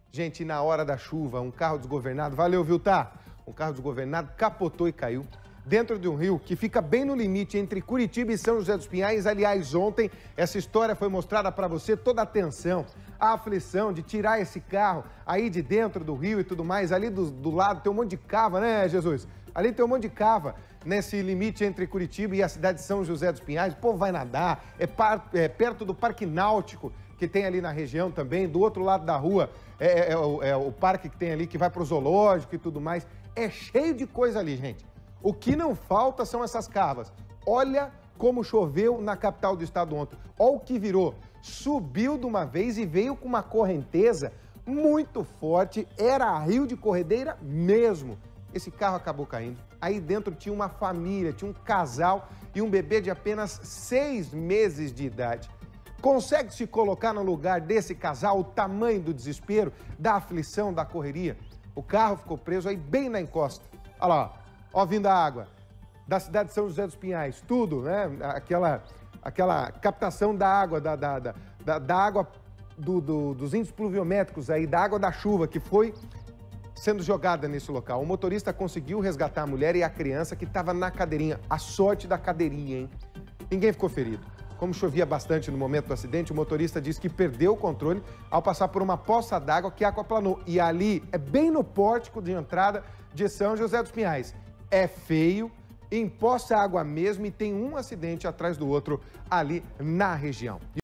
Gente, na hora da chuva, um carro desgovernado, valeu, viu, tá? Um carro desgovernado capotou e caiu dentro de um rio que fica bem no limite entre Curitiba e São José dos Pinhais. Aliás, ontem essa história foi mostrada para você, toda a tensão, a aflição de tirar esse carro aí de dentro do rio e tudo mais. Ali do lado tem um monte de cava, né, Jesus? Ali tem um monte de cava nesse limite entre Curitiba e a cidade de São José dos Pinhais. O povo vai nadar, é perto do Parque Náutico, que tem ali na região também. Do outro lado da rua é o parque que tem ali, que vai para o zoológico e tudo mais. É cheio de coisa ali, gente. O que não falta são essas cavas. Olha como choveu na capital do estado ontem. Olha o que virou. Subiu de uma vez e veio com uma correnteza muito forte. Era rio de corredeira mesmo. Esse carro acabou caindo. Aí dentro tinha uma família, tinha um casal e um bebê de apenas 6 meses de idade. Consegue se colocar no lugar desse casal, o tamanho do desespero, da aflição, da correria? O carro ficou preso aí bem na encosta. Olha lá, ó, vindo a água da cidade de São José dos Pinhais, tudo, né? Aquela captação da água, da água dos índices pluviométricos aí, da água da chuva que foi sendo jogada nesse local. O motorista conseguiu resgatar a mulher e a criança que estava na cadeirinha. A sorte da cadeirinha, hein? Ninguém ficou ferido. Como chovia bastante no momento do acidente, o motorista disse que perdeu o controle ao passar por uma poça d'água que aquaplanou. E ali, é bem no pórtico de entrada de São José dos Pinhais. É feio, empoça água mesmo e tem um acidente atrás do outro ali na região.